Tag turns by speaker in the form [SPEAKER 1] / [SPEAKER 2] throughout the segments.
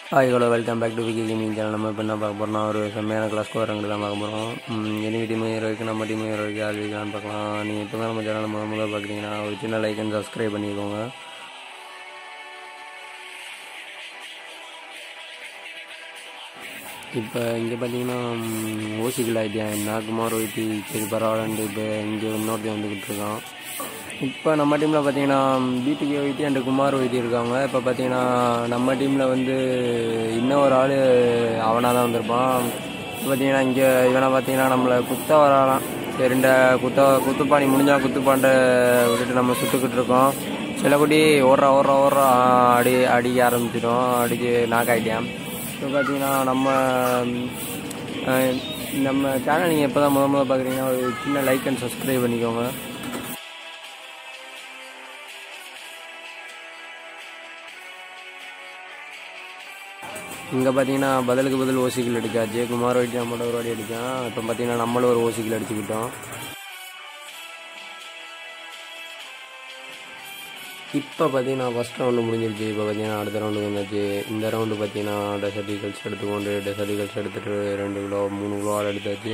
[SPEAKER 1] Hi hello welcome back to Vicky gaming channel. நம்ம இப்போ என்ன பார்க்க போகிறோம்னா ஒரு செம்மையான கிளாஸ் ஸ்கோர் ரெண்டு தான் பார்க்க போகிறோம். எனி டீம் இருக்குது, நம்ம டீம் இருக்குது, அது வைக்கலான்னு பார்க்கலாம். நீங்கள் இப்போ தான் நம்ம சேனல் முதல்ல பார்க்குறீங்கன்னா ஒரு சின்ன லைக் அண்ட் சப்ஸ்கிரைப் பண்ணிக்கோங்க. இப்போ இங்கே பார்த்தீங்கன்னா ஓசிக்கல் ஆகிட்டேன் என்ன குமார் ஒய்டி சரி பரவாயில்லன்ட்டு இப்போ இங்கே இன்னொருத்தையும் வந்துக்கிட்டு இருக்கான். இப்போ நம்ம டீமில் பார்த்தீங்கன்னா பிடிகே ஒய்டி அண்டு குமார் ஒய்டி இருக்காங்க. இப்போ பார்த்தீங்கன்னா நம்ம டீமில் வந்து இன்னும் ஒரு ஆள் அவனாக தான் வந்திருப்பான். இப்போ பார்த்தீங்கன்னா இங்கே இவனை பார்த்தீங்கன்னா நம்மளை குத்த வராலாம். சரி ரெண்ட குத்துப்பாணி முடிஞ்சால் குத்துப்பாண்டை விட்டுட்டு நம்ம சுட்டுக்கிட்டு இருக்கோம். சில குட்டி ஓடுறா அடிக்க ஆரம்பிச்சிடும். அடிச்சு நாக் ஆகிட்டேன். இப்போ பார்த்தீங்கன்னா நம்ம சேனல் நீங்கள் எப்போ தான் முதல்ல பார்க்குறீங்கன்னா ஒரு சின்ன லைக் அண்ட் சப்ஸ்கிரைப் பண்ணிக்கோங்க. இங்கே பார்த்தீங்கன்னா பதிலுக்கு பதில் ஓசிக்கில் அடிச்சாச்சு. குமார் ஒய்டி நம்மளோட ஒரு வாடி அடித்தான். இப்போ பார்த்தீங்கன்னா நம்மளும் ஒரு ஓசிக்கில் அடிச்சுக்கிட்டோம். இப்போ பார்த்தீங்கன்னா ஃபஸ்ட் ரவுண்டு முடிஞ்சிருச்சு. இப்போ பார்த்தீங்கன்னா அடுத்த ரவுண்டு வந்தாச்சு. இந்த ரவுண்டு பார்த்தீங்கன்னா டெசர்டிகல்ஸ் எடுத்துக்கொண்டு டெசர்டிகல்ஸ் எடுத்துகிட்டு 2 கிலோ 3 கிலோ ஆள் எடுத்தாச்சு.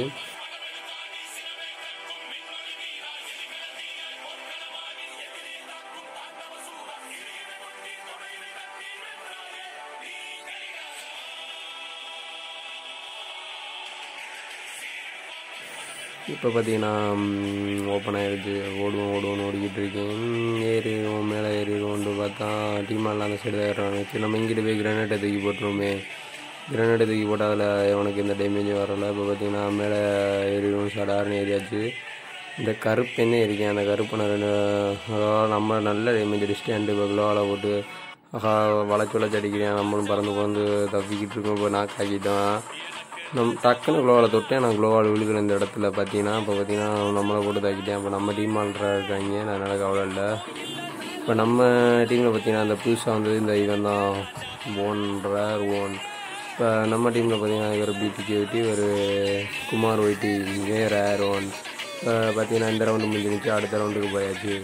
[SPEAKER 1] இப்போ பார்த்தீங்கன்னா ஓப்பன் ஆகிடுச்சு. ஓடுவோன்னு ஓடிக்கிட்டு இருக்கேன். ஏறிடுவோம் மேலே ஏறிடுவோன்ட்டு பார்த்தா டீமெல்லாம் அந்த சைடு தான் ஏறுறாங்க. சரி நம்ம இங்கிட்டு போய் கிரனேட்டை தூக்கி போட்டுருவோமே. கிரனேட்டை தூக்கி போட்டால் அதில் எவனுக்கு எந்த டேமேஜும் வரலை. இப்போ பார்த்தீங்கன்னா மேலே ஏறிடுவோம். சடார்னு ஏரியாச்சு. இந்த கருப்பு என்ன இருக்கேன் அந்த கருப்பு நான் நம்ம நல்ல டேமேஜ் அடிச்சுட்டு இப்போ க்ளோவால் போட்டு வளைச்சு அடிக்கிறேன். நம்மளும் பறந்து தப்பிக்கிட்டு இருக்கோம். இப்போ நாக் ஆக்கிட்டோம். டக்குன்னு க்ளோவால் தொட்டேன். நான் க்ளோவால் விழுகிற இந்த இடத்துல பார்த்தீங்கன்னா இப்போ பார்த்தீங்கன்னா நம்மளை போட்டு தாக்கிட்டேன். இப்போ நம்ம டீம் ஆள்றா இருக்காங்க. நான் எனக்கு அவ்வளோ இல்லை. இப்போ நம்ம டீமில் பார்த்தீங்கன்னா அந்த புதுசாக வந்தது இந்த இவன் தான் ஒன். இப்போ நம்ம டீமில் பார்த்தீங்கன்னா இவர் பிடிகே ஒய்டி ஒரு குமார் ஒய்டி ரேர் ஒன். இப்போ பார்த்தீங்கன்னா இந்த ரவுண்டு முடிஞ்சிருச்சு. அடுத்த ரவுண்டுக்கு போயாச்சு.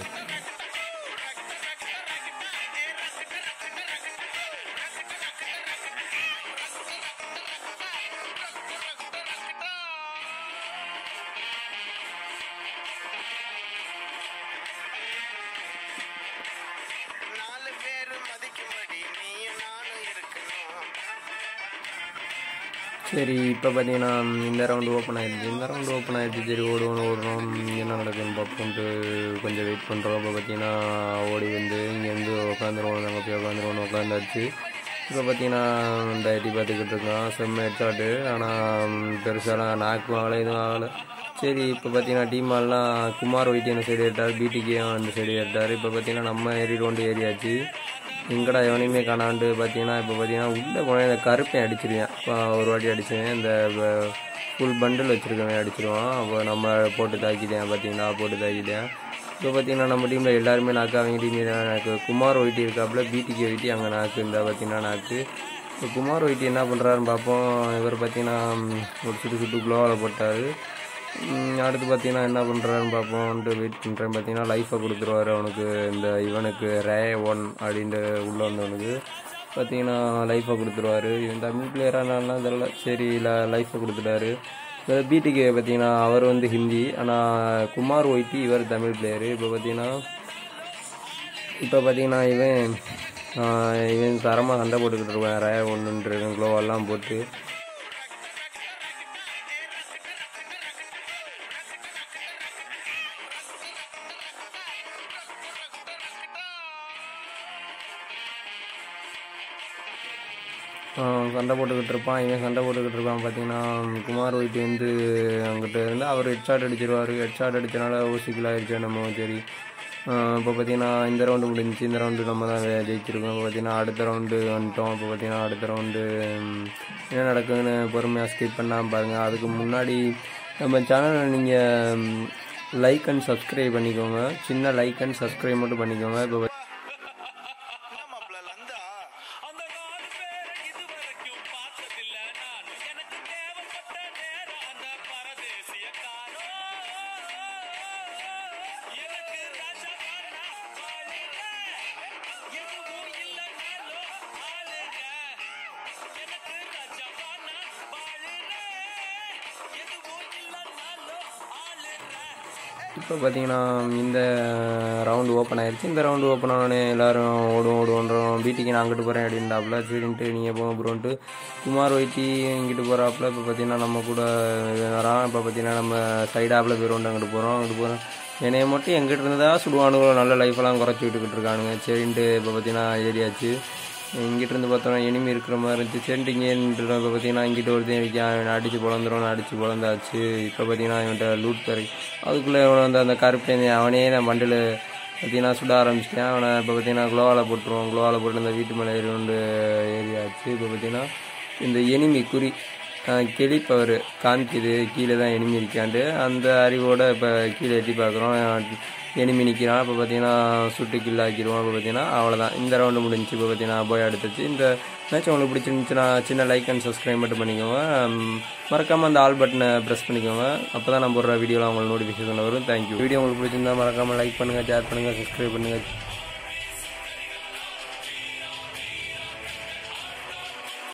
[SPEAKER 1] சரி இப்போ பார்த்தீங்கன்னா இந்த ரவுண்டு ஓப்பன் ஆகிடுச்சு. சரி ஓடுறோம் என்ன நடக்குதுன்னு பார்ப்போன்ட்டு கொஞ்சம் வெயிட் பண்ணுறோம். இப்போ பார்த்தீங்கன்னா ஓடி வந்து இங்கேருந்து உட்காந்துருவோம். நாங்கள் போய் உட்காந்தாச்சு. இப்போ பார்த்தீங்கன்னா இந்த ஐடி பார்த்துக்கிட்டு இருக்கோம். செம்ம ஹெட்ஷாட்டு. ஆனால் பெருசாலாம் நாக்கும் ஆகலை எதுவும் ஆகலை. சரி இப்போ பார்த்தீங்கன்னா டீம் ஆள்லாம் குமார் ஒய்டி அந்த சைடு ஏறிட்டார். பிடிகேயும் அந்த சைடு ஏறிட்டார். இப்போ பார்த்தீங்கன்னா நம்ம ஏறியாச்சு. எங்கடா எவனையுமே காணாண்டு பார்த்தீங்கன்னா இப்போ பார்த்தீங்கன்னா உள்ளே போனால் இந்த கருப்பையும் அடிச்சிருவேன். இப்போ ஒரு வாட்டி அடிச்சுவேன். இந்த ஃபுல் பண்டில் வச்சுருக்கவன் அடிச்சிருவான். அப்போ நம்ம போட்டு தாக்கிட்டேன். இப்போ பார்த்தீங்கன்னா நம்ம டீமில் எல்லாருமே நாக்கு. அவங்க டீமில் எனக்கு குமார் ஒய்டி இருக்காப்புல. பிடிகே ஒய்டி அங்கே நாக்கு. இந்த பார்த்தீங்கன்னா நாக்கு. இப்போ குமார் ஒய்டி என்ன பண்ணுறாருன்னு பார்ப்போம். இவர் பார்த்தீங்கன்னா ஒரு சுட்டு க்ளோவால் போட்டார். அடுத்து பார்த்தீங்கன்னா என்ன பண்ணுறாருன்னு பார்ப்போம்ன்ட்டு வெயிட் பண்ணுறேன். பார்த்தீங்கன்னா லைஃபை கொடுத்துருவார் அவனுக்கு. இந்த இவனுக்கு ரே ஒன் அப்படின்ட்டு உள்ளே வந்தவனுக்கு பார்த்தீங்கன்னா லைஃபை கொடுத்துருவார். இவன் தமிழ் பிளேயரானாலாம் தெரியல. சரி லைஃபை கொடுத்துட்டாரு. பிடிகே பார்த்தீங்கன்னா அவர் வந்து ஹிந்தி. ஆனால் குமார் ஒய்டி இவர் தமிழ் பிளேயரு. இப்போ பார்த்தீங்கன்னா இவன் தரமாக சண்டை போட்டுக்கிட்டு இருக்கான். ரே ஒன்றுன்ட்டு க்ளோவெல்லாம் போட்டு சண்டை போட்டுக்கிட்டு இருப்பான். பார்த்தீங்கன்னா குமார் ஒய்டி வந்து அங்கிட்ட இருந்து அவர் ஹெட்ஷாட் அடிச்சிருவார். ஹெட்ஷாட் அடித்தனால ஓசிக்கில் ஆயிடுச்சு நம்ம. சரி இப்போ பார்த்தீங்கன்னா இந்த ரவுண்டு முடிஞ்சிச்சு. இந்த ரவுண்டு நம்ம தான் ஜெயிச்சிருக்கோம். இப்போ பார்த்தீங்கன்னா அடுத்த ரவுண்டு வந்துட்டோம். இப்போ பார்த்தீங்கன்னா அடுத்த ரவுண்டு என்ன நடக்குதுன்னு பொறுமையாக ஸ்கிப் பண்ணாமல் பாருங்கள். அதுக்கு முன்னாடி நம்ம சேனலை நீங்கள் லைக் அண்ட் சப்ஸ்கிரைப் பண்ணிக்கோங்க. சின்ன லைக் அண்ட் சப்ஸ்கிரைப் மட்டும் பண்ணிக்கோங்க. இப்போ இப்போ பார்த்தீங்கன்னா இந்த ரவுண்டு ஓப்பன் ஆயிடுச்சு. இந்த ரவுண்டு ஓப்பன் ஆனோடனே எல்லோரும் ஓடுன்றோம். வீட்டுக்கு நான் அங்கிட்டு போகிறேன் அப்படின்ட்டாப்புல. சரின்ட்டு நீங்கள் போங்க ப்ரோன்ட்டு குமார் வைத்தி இங்கிட்டு போகிறாப்புல. இப்போ பார்த்தீங்கன்னா நம்ம கூட வரான். இப்போ பார்த்தீங்கன்னா நம்ம சைடாப்பில் போயிடுவோம். அங்கிட்டு போகிறோம். என்னைய மட்டும் எங்கிட்ட இருந்ததாக சுடுவானுங்களோ, நல்ல லைஃபெல்லாம் குறைச்சி விட்டுக்கிட்டு இருக்கானுங்க. சரின்ட்டு இப்போ பார்த்தீங்கன்னா ஏரியாச்சு. இங்கிட்டிருந்து பார்த்தோன்னா எனிமி இருக்கிற மாதிரி இருந்துச்சு. சரின்ட்டு இங்கேன்ட்டு இப்போ பார்த்தீங்கன்னா இங்கிட்ட ஒருத்தையும் வைக்கான். அடித்து பொழந்தாச்சு. இப்போ பார்த்தீங்கன்னா இவன்கிட்ட லூட் தரை அதுக்குள்ளே இவனை வந்து அந்த கருப்பேந்தி அவனே நான் பண்டில் பார்த்தீங்கன்னா சுட ஆரம்பிச்சிட்டேன். அவனை இப்போ பார்த்தீங்கன்னா குளோவால் போட்டு அந்த வீட்டு மேலே ஏரியாச்சு. இப்போ பார்த்தீங்கன்னா இந்த எனிமி குறி கெளிப்பவர் காமிக்குது கீழே தான் எனிமி இருக்கான்ட்டு. அந்த அறிவோடு இப்போ கீழே எட்டி பார்க்குறோம். எனிமி நிற்கிறான். இப்போ பார்த்தீங்கன்னா சுட்டு கில் ஆக்கிடுவோம். இப்போ பார்த்தீங்கன்னா அவ்வளோதான், இந்த ரவுண்டு முடிஞ்சிச்சு. இப்போ பார்த்தீங்கன்னா போய் அடுத்துச்சு. இந்த மேட்ச் உங்களுக்கு பிடிச்சிருந்துச்சுன்னா சின்ன லைக் அண்ட் சப்ஸ்கிரைப் மட்டும் பண்ணிக்கோங்க. மறக்காமல் அந்த ஆல் பட்டனை ப்ரெஸ் பண்ணிக்கோங்க. அப்போ தான் நான் போடுற வீடியோவில் உங்களுக்கு நோட்டிஃபிகேஷன் வரும். தேங்க்யூ. வீடியோ உங்களுக்கு பிடிச்சிருந்தா மறக்காமல் லைக் பண்ணுங்கள், ஷேர் பண்ணுங்கள், சப்ஸ்கிரைப் பண்ணுங்கள்.